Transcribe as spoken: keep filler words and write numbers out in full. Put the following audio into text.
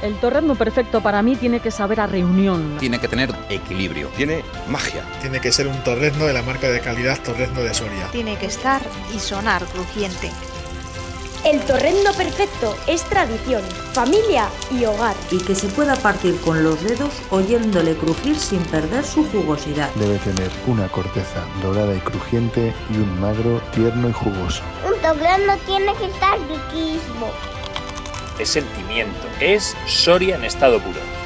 El torrezno perfecto para mí tiene que saber a reunión. Tiene que tener equilibrio. Tiene magia. Tiene que ser un torrezno de la marca de calidad Torrezno de Soria. Tiene que estar y sonar crujiente. El torrezno perfecto es tradición, familia y hogar. Y que se pueda partir con los dedos oyéndole crujir sin perder su jugosidad. Debe tener una corteza dorada y crujiente y un magro tierno y jugoso. Un torrezno tiene que estar riquísimo. Es sentimiento, es Soria en estado puro.